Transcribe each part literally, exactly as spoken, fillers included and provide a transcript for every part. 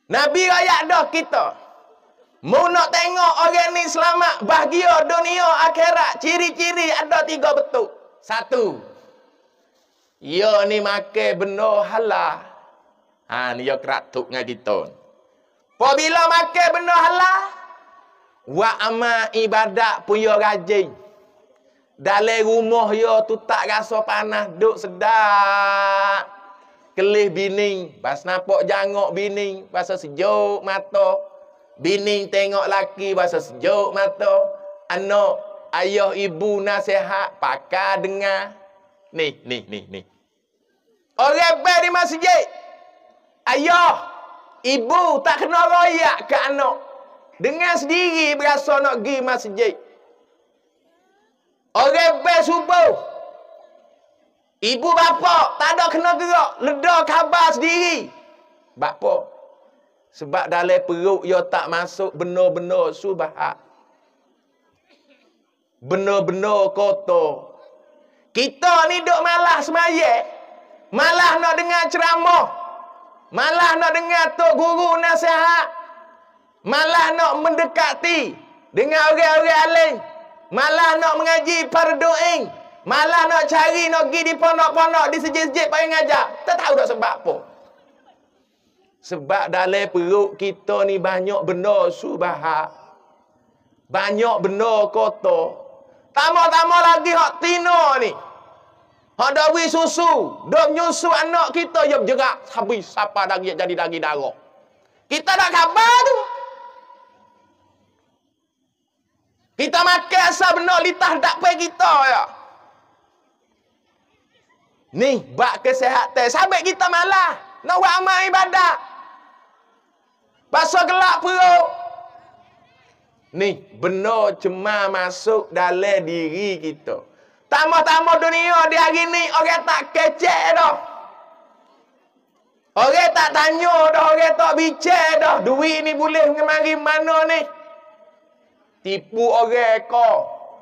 Nabi raya dah kita. Mau nak tengok orang ni selamat, bahagia dunia akhirat, ciri-ciri ada tiga betul. Satu, ya ni makan benda halal. Ha ni ya keratuk dengan kita. Apabila makan benda halal, wa amal ibadat pun ya rajin. Dalam rumah ya tu tak rasa panas, duk sedap. Kelih bini, pas nampak jangok bini, pasal sejuk mata. Bini tengok laki, pasal sejuk mata. Anak, ayah, ibu nasihat, pakar dengar. Ni, ni, ni, ni. Orang baik di masjid. Ayah, ibu tak kena royak ke anak. Dengar sendiri berasa nak pergi masjid. Orang baik subuh. Ibu bapa tak ada kena gerak, leda khabar sendiri. Bapa, sebab dalam perut ia tak masuk benar-benar subahat. Benar-benar kotor. Kita ni duk malas semaya, malah nak dengar ceramah, malah nak dengar tok guru nasihat, malah nak mendekati dengan orang-orang alim, malah nak mengaji fardu'in, malah nak cari nak pergi di pondok-pondok, di sejid-sejid payah ngajar. Tak tahu tak sebab apa. Sebab dalam perut kita ni banyak benda subahat. Banyak benda kotor. Tambah-tambah lagi hak tino ni. Hak dawi susu. Dok nyusu anak kita yang bergerak. Habis siapa lagi jadi daging darah. Kita tak khabar tu. Kita makan asal benda litah tak pay kita ya. Ni, bak kesihatan. Sampai kita malah nak buat amal ibadat. Pasal gelap perut. Ni, benar cemar masuk dalam diri kita. Tambah-tambah dunia di hari ni, orang tak kecek dah. Orang tak tanya dah, orang tak bincang dah. Duit ni boleh mari mana ni? Tipu orang kau.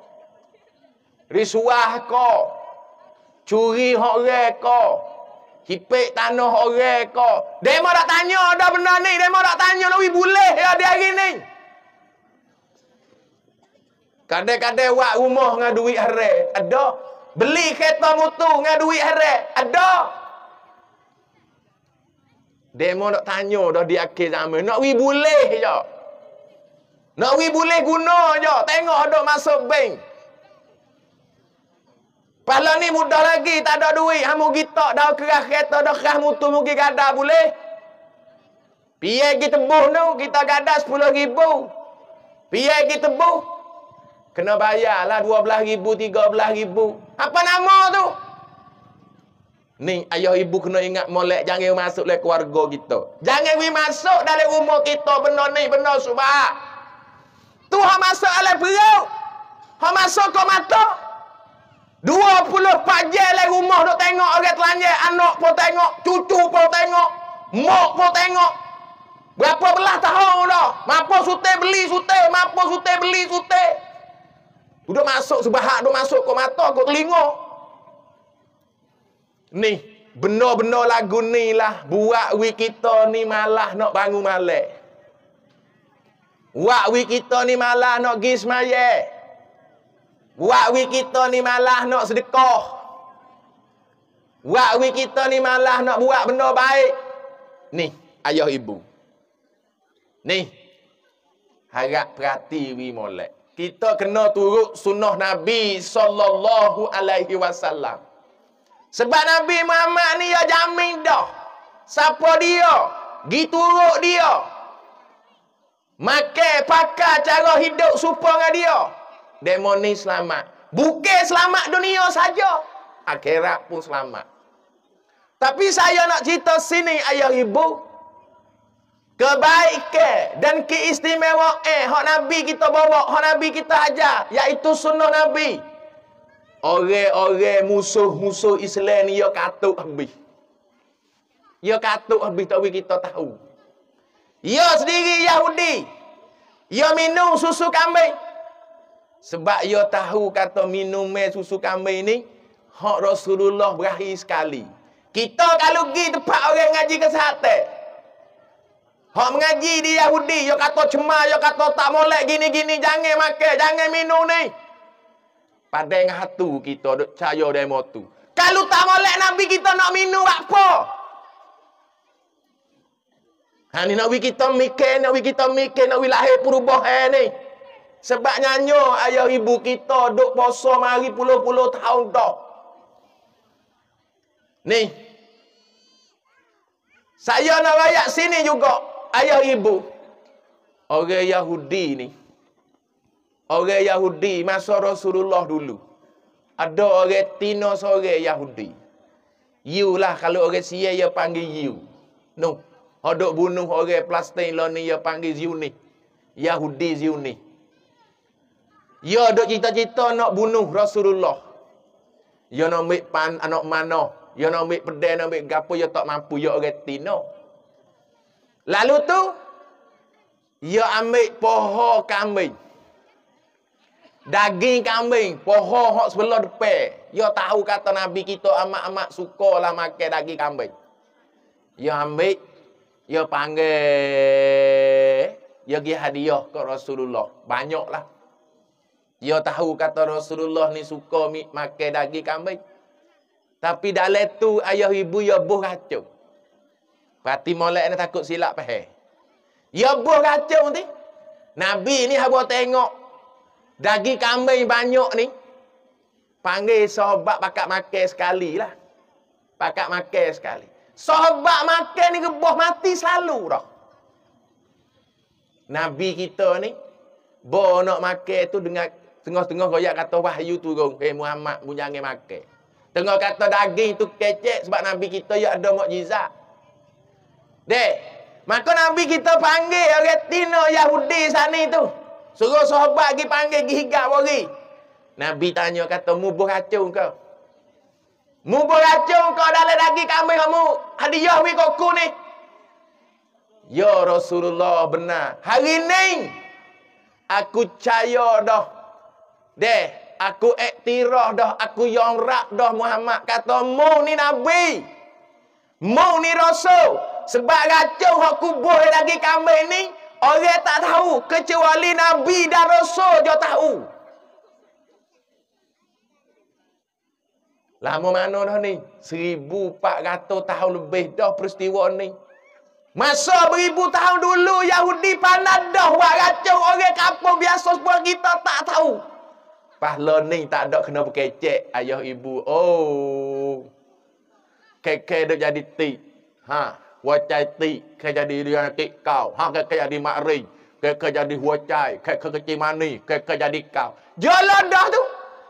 Risuah kau. Curi hak orang kau. Hipik tanah orang kau. Demo tak tanya dah benda ni. Demo tak tanya nak boleh ya di hari ni. Kadang-kadang buat rumah dengan duit haram. Ada. Beli kereta mutu dengan duit haram. Ada. Demo tak tanya dah di akhir zaman. Nak we boleh je. Nak we boleh guna je. Tengok ada masuk bank. Pala ni mudah lagi, tak ada duit. Hamu kita dah kerah kereta, dah kerah mutu mungkin gada boleh. Piye kita tebuh tu, kita gada sepuluh ribu. Piye kita tebuh, kena bayar lah dua belas ribu, tiga belas ribu. Apa nama tu? Ni, ayah ibu kena ingat molek, jangan masuk dalam keluarga kita. Jangan we masuk dalam rumah kita, benda ni, benda subah. Tu hak masuk dalam perut. Hak masuk ke mata. dua puluh empat jam dalam rumah duk tengok orang telanjang, anak pun tengok, cucu pun tengok, mak pun tengok. Berapa belah tahun dah. Mampu sute beli sute, mampu sute beli sute. Duk masuk sebahak, duk masuk ke mata, ke telinga. Ni, benar-benar lagu ni lah buat we kita ni malah nak bangun malam. Buat we kita ni malah nak pergi semaya. Buat we kita ni malah nak sedekah. Buat we kita ni malah nak buat benda baik. Ni, ayah ibu. Ni, harap perhati we molek. Kita kena turut sunnah Nabi sallallahu alaihi wasallam. Sebab Nabi Muhammad ni ya jamin dah. Siapa dia? Gi turut dia. Makan, pakai cara hidup serupa dengan dia. Demo ni selamat. Bukan selamat dunia saja, akhirat pun selamat. Tapi saya nak cerita sini ayah ibu, kebaikan dan keistimewaan hak Nabi kita bawa, hak Nabi kita ajar, iaitu sunnah Nabi. Orang-orang musuh-musuh Islam ni ya katuk habis. Ya katuk habis tak kita tahu. Ya sendiri Yahudi. Ya minum susu kambing. Sebab ia tahu kata minum susu kambing ni hak Rasulullah berakhir sekali. Kita kalau pergi tempat orang ngaji kesihatan, Hak mengaji di Yahudi, yo kata cemar, yo kata tak molek gini-gini, jangan makan, jangan minum ni. Padahal hatu kita duk percaya demo tu. Kalau tak molek Nabi kita nak minum apa? Ha ni nak wi kita mikir, nak wi kita mikir, nak wi lahir perubahan ni. Sebab nyanyo ayah ibu kita duk puasa mari puluh-puluh tahun dah. Ni. Saya nak rakyat sini juga. Ayah ibu, orang Yahudi ni, orang Yahudi masa Rasulullah dulu, ada orang Tino seorang Yahudi. You lah kalau orang Sia dia panggil you. No, ada bunuh orang Palestin lah ni dia panggil Zionis. Yahudi Zionis. Dia ada cita-cita nak bunuh Rasulullah. Dia nak ambil pan anak mana? Dia nak ambil pedang, nak ambil gapo, dia tak mampu. Dia orang Tino. Lalu tu, dia ambil poho kambing. Daging kambing, poho hok sebelah depan. Dia tahu kata Nabi kita amat-amat suka lah makan daging kambing. Dia ambil, dia panggil, dia pergi hadiah ke Rasulullah. Banyaklah. Dia tahu kata Rasulullah ni suka makan daging kambing. Tapi dalam tu, ayah ibu dia buh kacau. Pati molek ni takut silap faham. Ya buh kacau nanti. Nabi ni haba tengok daging kambing banyak ni. Panggil sahabat pakat makan sekali lah. Pakat makan sekali. Sahabat makan ni rebah mati selalu dah. Nabi kita ni bo nak makan tu dengan tengah-tengah royak kata wahyu turun. Eh Muhammad mu jangan makan. Tengah kata daging tu kecek sebab Nabi kita ya ada mukjizat. Dek, maka Nabi kita panggil orang Tino Yahudi sana tu. Suruh sahabat pergi panggil, pergi higap bagi. Nabi tanya kata, mu beracun kau? Mu beracun kau dalam daging kambing kamu? Hadiah wi koku ni. Ya Rasulullah benar. Hari ni, aku percaya dah. Dek, aku iktiraf dah. Aku yonrak dah Muhammad. Kata, mu ni Nabi. Mu ni Rasul. Sebab racun hak kubur daging kambing ni, orang tak tahu. Kecuali Nabi dan Rasul dia tahu. Lama mana dah ni? seribu empat ratus tahun lebih dah peristiwa ni. Masa beribu tahun dulu, Yahudi pandai dah buat racun orang kampung biasa sebuah kita tak tahu. Pahala ni tak ada kena berkecek ayah ibu. Oh. Kek-kek dah jadi tik. Ha. หัวใจติแค่จะดีเรียนติเก่าหากแค่จะดีมารีแค่แค่จะดีหัวใจแค่แค่จะมานี่แค่แค่จะดีเก่า jalan dah tu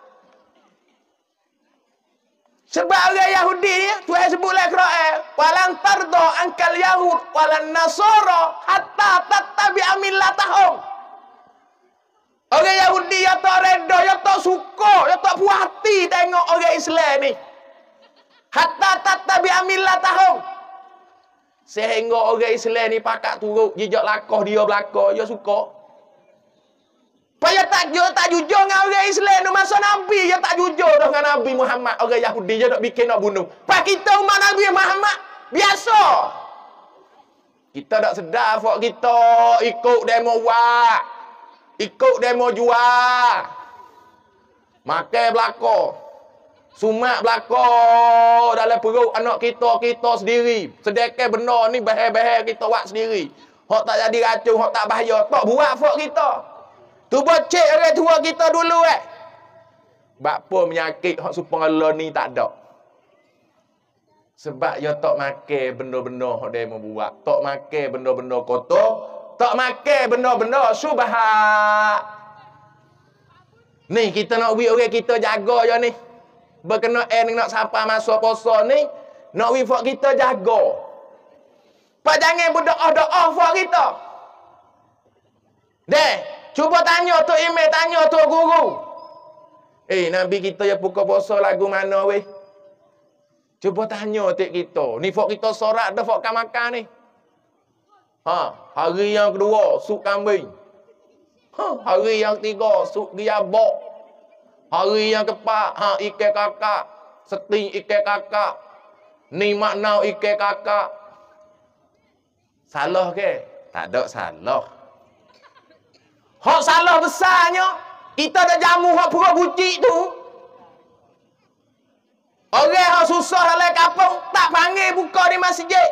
sebab orang Yahudi ni Tuhan sebut dalam Quran walan tardo angkal Yahud walan Nasara hatta tattabi'a millatahum. Orang Yahudi yang tak reda, yang tak suka, yang tak puas hati tengok orang Islam ni. Hatta tattabi'a millatahum. Sehingga orang Islam ni pakat turut jejak lakoh dia belakang, dia suka. Paya tak dia tak jujur dengan orang Islam tu masa Nabi, dia tak jujur dah dengan Nabi Muhammad. Orang Yahudi dia nak bikin nak bunuh. Pak kita umat Nabi Muhammad biasa. Kita tak sedar fak kita ikut demo wak. Ikut demo jual. Makan belakang. Sumak belakang dalam perut anak kita, kita sendiri. Sedekah benar ni bahaya-bahaya kita buat sendiri. Hak tak jadi racun, hak tak bahaya, tak buat fak kita. Cuba cek orang tua kita dulu eh. Bapa penyakit hak supaya ni tak ada. Sebab dia tak makan benda-benda hak dia mau buat. Tak makan benda-benda kotor, tak makan benda-benda subhat. Ni kita nak wi orang kita jaga je ni. Berkenaan nak sampai masa puasa ni, nak wi fak kita jaga. Pak jangan berdoa-doa fak kita. Deh, cuba tanya tu email, tanya tu guru. Eh, Nabi kita yang buka puasa lagu mana weh? Cuba tanya tik kita. Ni fak kita sorak dah fak makan ni. Ha, hari yang kedua sup kambing. Ha, hari yang ketiga sup giabok. Hari yang keempat, ha, ikan kakak. Seting ikan kakak. Ni makna ikan kakak. Salah ke? Tak ada salah. Hak salah besarnya, kita dah jamu hak pura bucik tu. Orang hak susah dalam kampung tak panggil buka di masjid.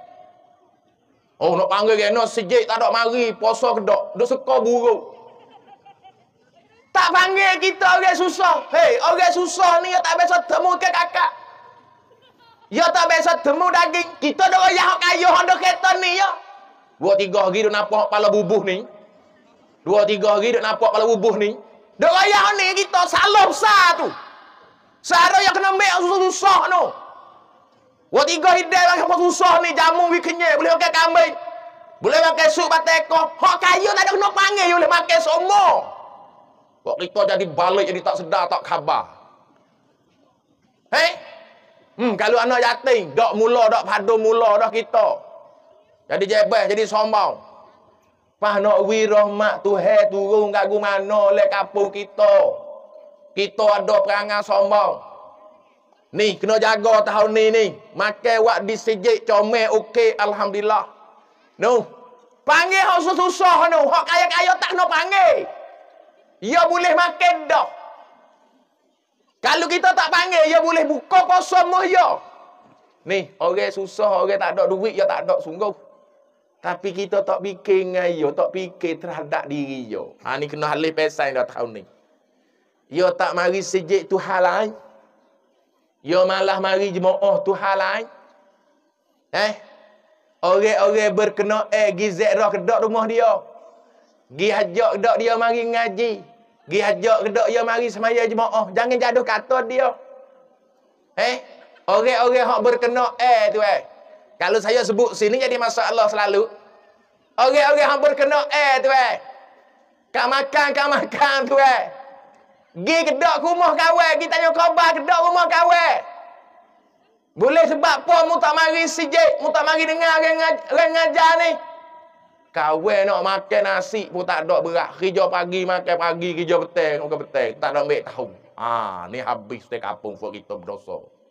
Oh, nak panggil kena masjid tak ada mari, puasa kedak, duk seka buruk. Tak panggil kita orang susah. Hei, orang susah ni tak biasa temu ke kakak. Ya tak biasa temu daging. Kita dah raya hak kaya hak dah kereta ni ya. Dua tiga hari duk nampak kepala bubuh ni. Dua tiga hari duk nampak kepala bubuh ni. Dah raya ni kita salah besar tu. Sara yang kena ambil susah tu. Dua tiga hidai bagi apa susah ni jamu we kenyai boleh makan kambing. Boleh makan sup bateko. Hak kaya tak ada kena panggil boleh makan semua. Kok kita jadi balik jadi tak sedar tak khabar. Hei? Hmm, kalau anak yatim, dak mula dak padu mula dah kita. Jadi jebeh, jadi sombong. Pas nak wi rahmat Tuhan turun kat mana le kampung kita. Kita ada perangai sombong. Ni kena jaga tahun ni ni. Makan wak disijik comel okey alhamdulillah. No. Panggil hak susah-susah no. Hak kaya-kaya tak kena panggil. Ya boleh makan dah. Kalau kita tak panggil, ya boleh buka puasa moh ya. Ni, orang susah, orang tak ada duit, ya tak ada sungguh. Tapi kita tak fikir dengan ya, tak fikir terhadap diri ya. Ha ni kena halih pesan dah tahun ni. Ya tak mari sejik tu hal lain. Ya malah mari jemaah tu hal lain. Eh? Orang-orang berkena eh gi ziarah kedak rumah dia. Gi ajak kedak dia mari ngaji. Gi ajak kedak dia mari semaya jemaah. Jangan jaduh kata dia. Eh? Orang-orang hak berkena eh tu eh. Kalau saya sebut sini jadi masalah selalu. Orang-orang hak berkena eh tu eh. Kak makan, kak makan tu eh. Gi kedak rumah kawan, kita tanya khabar kedak rumah kawan. Boleh sebab apa mu tak mari sijik, mu tak mari dengar orang ngajar ni. Kawan nak makan nasi pun tak ada beras. Kerja pagi makan pagi, kerja petang makan petang. Tak ada ambil tahu. Ah, ni habis di kampung for kita berdosa.